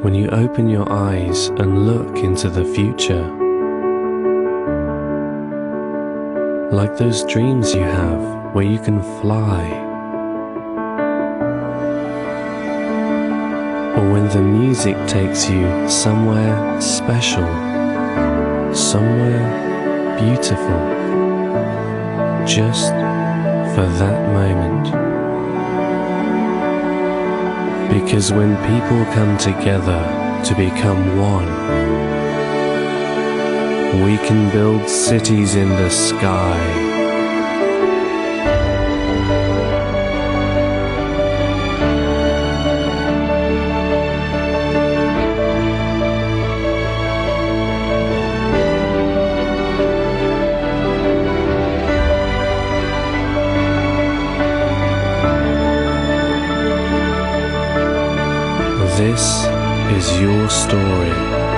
when you open your eyes and look into the future. Like those dreams you have where you can fly. Or when the music takes you somewhere special, somewhere beautiful, just for that moment. Because when people come together to become one, we can build cities in the sky. This is your story.